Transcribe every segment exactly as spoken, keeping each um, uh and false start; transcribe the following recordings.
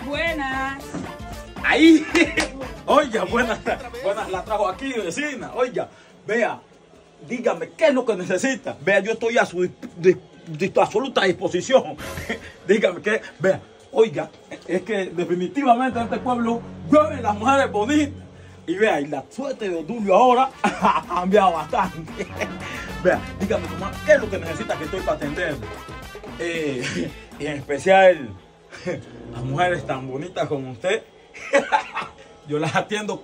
Buenas. Ahí. Oiga, buenas, buenas la trajo aquí, vecina. Oiga, vea, dígame, ¿qué es lo que necesita? Vea, yo estoy a su dis, dis, dis, absoluta disposición. Dígame, ¿qué? Vea, oiga, es que definitivamente en este pueblo llueven las mujeres bonitas. Y vea, y la suerte de Odulio ahora ha cambiado bastante. Vea, dígame, nomás, ¿qué es lo que necesita que estoy para atender? Eh, y en especial, las mujeres tan bonitas como usted. Yo las atiendo.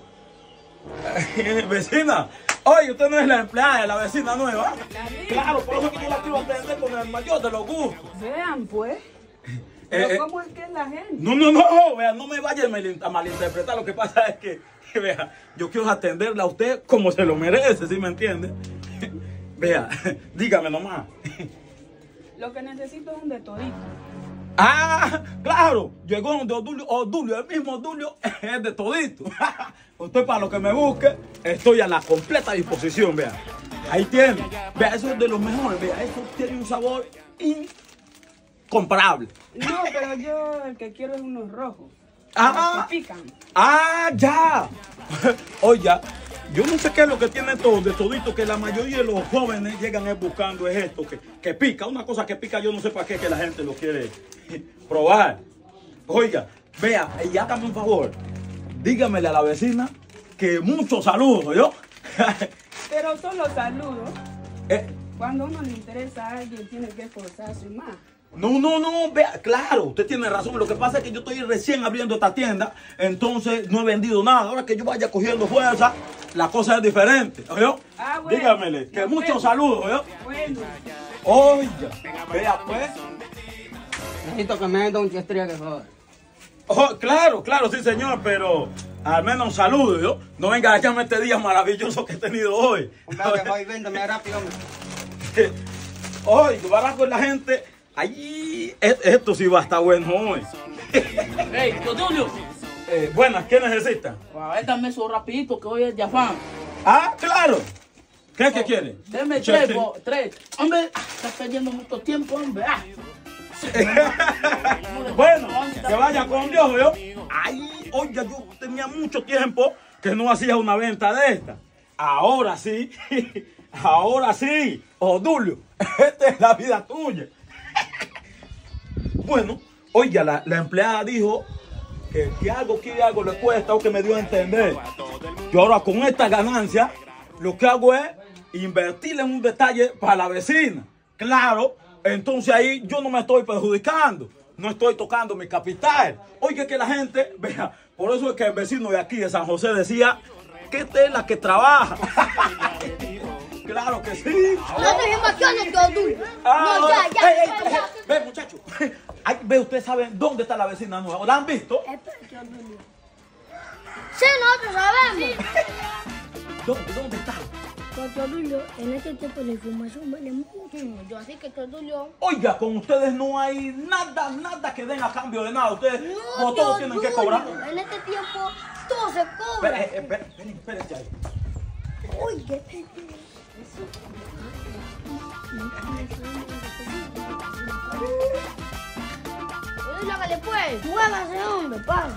Vecina, oye, usted no es la empleada de la vecina nueva. Claro, por eso es que yo la quiero atender con el mayor de los gustos. Vean, pues. Eh, Pero ¿cómo es que es la gente? No, no, no, vea, no me vaya a malinterpretar. Lo que pasa es que, vea, yo quiero atenderla a usted como se lo merece, ¿sí me entiende? Vea, dígame nomás. Lo que necesito es un de todito. Ah, claro, llegó donde Odulio, Odulio, el mismo Odulio es de todito. Usted para lo que me busque, estoy a la completa disposición, vea. Ahí tiene, vea, eso es de los mejores, vea, eso tiene un sabor incomparable. No, pero yo el que quiero es unos rojos. Ah, que pican. Ah, ya. Oiga, yo no sé qué es lo que tiene todo de todito, que la mayoría de los jóvenes llegan es buscando es esto, que, que pica, una cosa que pica, yo no sé para qué que la gente lo quiere probar. Oiga, vea, y hágame un favor, dígamele a la vecina que muchos saludos, ¿yo? Pero solo saludos. eh, Cuando a uno le interesa a alguien, tiene que esforzarse más. No, no, no, vea, claro, usted tiene razón. Lo que pasa es que yo estoy recién abriendo esta tienda, entonces no he vendido nada. Ahora que yo vaya cogiendo fuerza, la cosa es diferente, ¿oyó? Ah, bueno. Dígamele, que No, muchos bueno. saludos, ¿oyó? Bueno. Oiga, vea pues. Necesito que me den un chistría que joder. Oh, claro, claro, sí señor, pero al menos un saludo, ¿yo? No venga a echarme este día maravilloso que he tenido hoy. Hombre, que hoy véndeme rápido, hombre. Hoy, vas con la gente. Ay, esto sí va a estar bueno hoy. Hey, Odulio, Eh, buenas, ¿qué necesitan? dame eso rapidito que hoy es de afán. Ah, claro. ¿Qué es que quiere? Deme Che, tres, che. po- tres. Hombre, ah, estás perdiendo mucho tiempo, hombre. Ah. Bueno, que vaya con Dios, ¿yo? Ay, oiga, yo tenía mucho tiempo que no hacía una venta de esta. Ahora sí, ahora sí. Odulio, esta es la vida tuya. Bueno, oiga, la, la empleada dijo que, que algo quiere algo le cuesta o que me dio a entender. Yo ahora con esta ganancia, lo que hago es invertir en un detalle para la vecina. Claro, entonces ahí yo no me estoy perjudicando, no estoy tocando mi capital. Oiga, que la gente, vea, por eso es que el vecino de aquí de San José decía que esta es la que trabaja. Claro que sí. No te emociones, Odulio. Ah, No, ya, ya, ey, ey, ya, ey, ya. Ve, muchacho. Ay, ve, ustedes saben dónde está la vecina nueva. ¿La han visto? Espérate, Odulio. Sí, nosotros sabemos. ¿Dónde, dónde está? Porque, Odulio, en este tiempo la información vale mucho. Así que, Odulio... Oiga, con ustedes no hay nada, nada que den a cambio de nada. Ustedes No, como todos tienen que Odulio, cobrar. En este tiempo todo se cobra. Espera, espera, espera, espérense ahí. Oye, espérate. Odulio, hágale pues. Muévase, hombre, para.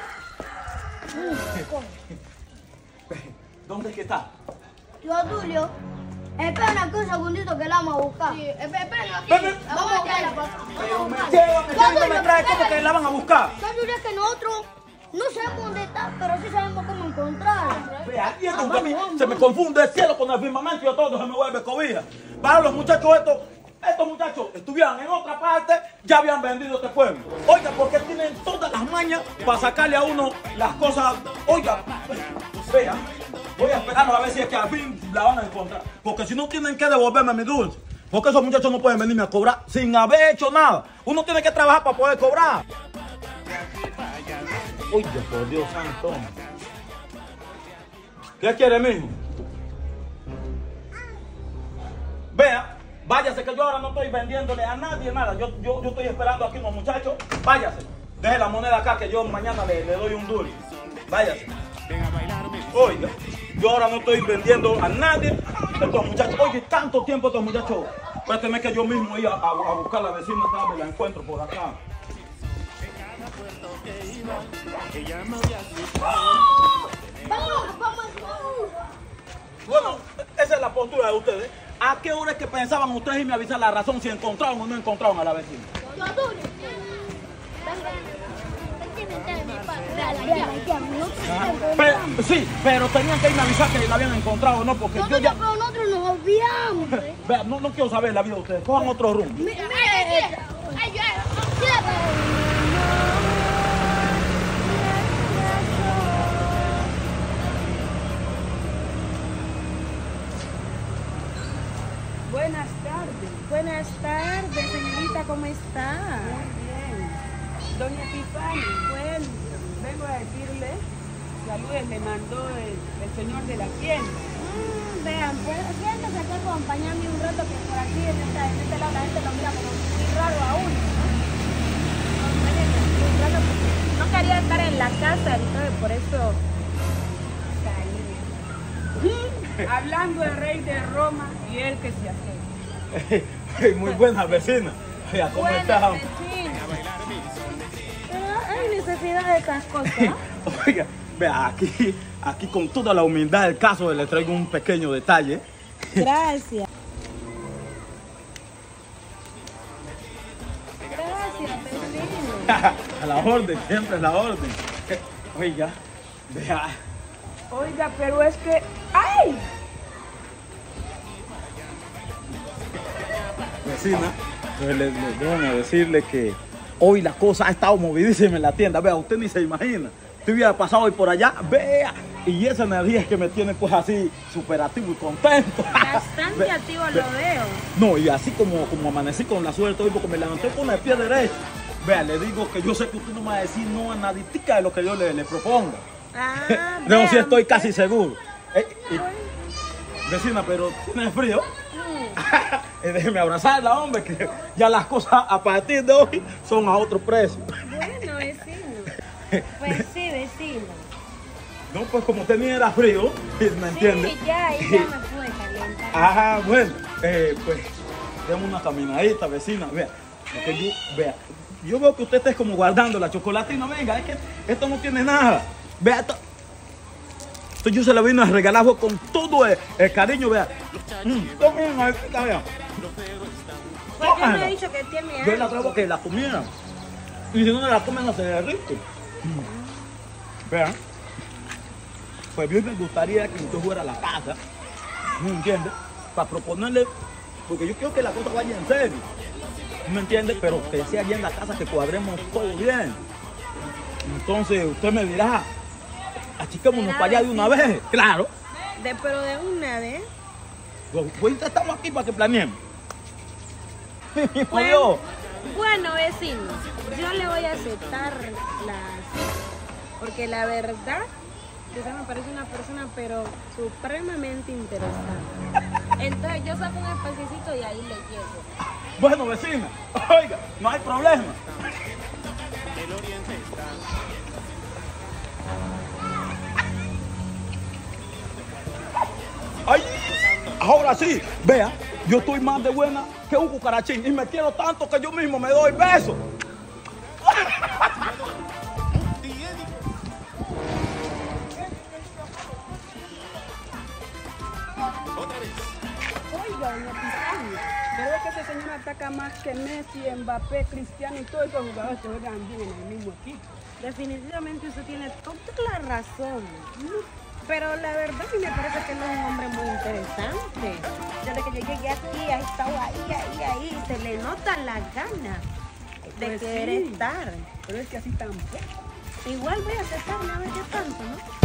¿Dónde es que está? Tío Odulio, espera un segundito que la vamos a buscar. Sí, espera aquí. Ven, ven. Vamos a buscarla. Vamos a buscarla. Llévame, llévame, me trae como que la van a buscar. Tío Odulio, es que nosotros no sabemos dónde está, pero sí sabemos cómo encontrarla. Ve, aquí es Ah, donde a mí vamos, vamos, se me confunde el cielo con el firmamento y a todos se me vuelve cobija. Para los muchachos estos, estos muchachos estuvieran en otra parte, ya habían vendido este pueblo. Oiga, porque tienen todas las mañas para sacarle a uno las cosas. Oiga, vea, voy a esperar a ver si es que al fin la van a encontrar. Porque si no tienen que devolverme mi dulce. Porque esos muchachos no pueden venirme a cobrar sin haber hecho nada. Uno tiene que trabajar para poder cobrar. Oiga, por Dios santo. ¿Qué quiere, mijo? Vea, váyase que yo ahora no estoy vendiéndole a nadie nada. Yo, yo, yo estoy esperando aquí unos muchachos. Váyase. Deje la moneda acá que yo mañana le, le doy un dulce. Váyase. Oiga, yo ahora no estoy vendiendo a nadie. Estos muchachos, oye, tanto tiempo estos muchachos. Espérate que yo mismo iba a, a buscar a la vecina, tal vez la encuentro por acá. Vamos, vamos. Bueno, esa es la postura de ustedes. ¿A qué hora es que pensaban ustedes y me avisar la razón si encontraron o no encontraron a la vecina? Yo Tulio. Pero, sí, pero tenían que irme a avisar que la habían encontrado o no, porque yo Nosotros, ya... pero nosotros nos olvidamos. Vea, no, no quiero saber la vida de ustedes. Cojan otro rumbo. Mira, mira, Buenas tardes. Buenas tardes, señorita, ¿cómo está? Muy bien. Doña Epifani, bueno, vengo a decirle, saludes, me mandó el, el señor de la tienda. Mm, vean, pues siéntese aquí a acompañarme un rato que por aquí en, esta, en este lado la gente lo mira como muy raro a uno. Acompáñenme un rato porque no quería estar en la casa, entonces por eso salí. Hablando del rey de Roma y él que se hace. Muy buena vecina. Oiga, ¿cómo Buenas, están? vecino. Pero hay necesidad de estas cosas. Oiga, vea, aquí, aquí con toda la humildad del caso le traigo un pequeño detalle. Gracias. Gracias, vecino. A la orden, siempre a la orden. Oiga, vea. Oiga, pero es que... ¡Ay! Vecina, pues le, le, déjame decirle que hoy la cosa ha estado movidísima en la tienda. Vea, usted ni se imagina. Usted hubiera pasado hoy por allá, vea. Y esa energía es que me tiene pues así súper activo y contento. Bastante Ve- activo ve- lo veo. No, y así como, como amanecí con la suerte hoy porque me levanté con el pie derecho. Vea, le digo que yo sé que usted no me va a decir no a naditica de lo que yo le, le proponga. Ah, No, sí vean, estoy pues. casi seguro. Eh, y- vecina, pero ¿tiene frío? Eh, Déjeme abrazarla, hombre, que ya las cosas a partir de hoy son a otro precio. Bueno, vecino. Pues sí, vecino. No, pues como tenía era frío, ¿me entiende? Sí, ya, ahí ya me pude calentar. Ajá, bueno, eh, pues, demos una caminadita, vecina, vea, porque yo, vea, yo veo que usted está como guardando la chocolatina, venga, es que esto no tiene nada, vea, esto, esto yo se la vino a regalar con todo el, el cariño, vea, mm, tome una galleta, vea, ¿Por qué me tómala. ha dicho que tiene Yo la algo? traigo que la comieran, y si no la comen no se derrite, vean, pues bien me gustaría que usted fuera a la casa, ¿me entiende? Para proponerle, porque yo quiero que la cosa vaya en serio, ¿me entiende? Pero que sea allá en la casa, que cuadremos todo bien. Entonces usted me dirá, achiquémonos para allá de una vez, claro. De, pero de una vez. Pues pues, estamos aquí para que planeemos. Bueno, Yo, bueno, vecino, yo le voy a aceptar las... Porque la verdad, usted me parece una persona, pero supremamente interesante. Entonces yo saco un espacito y ahí le llego. bueno, vecina, oiga, no hay problema. Ay, ahora sí, vea, yo estoy más de buena que un cucarachín y me quiero tanto que yo mismo me doy besos. Oiga, doña Epifani, pero es que ese señor ataca más que Messi, Mbappé, Cristiano y todos esos jugadores que juegan bien en el mismo equipo. Definitivamente usted tiene toda la razón. Pero la verdad sí me parece que él es un hombre muy interesante. Desde que yo llegué aquí ha estado ahí, ahí, ahí. Se le nota la gana de Pues querer sí. estar. Pero es que así tampoco. Igual voy a aceptarme a ver qué tanto, ¿no?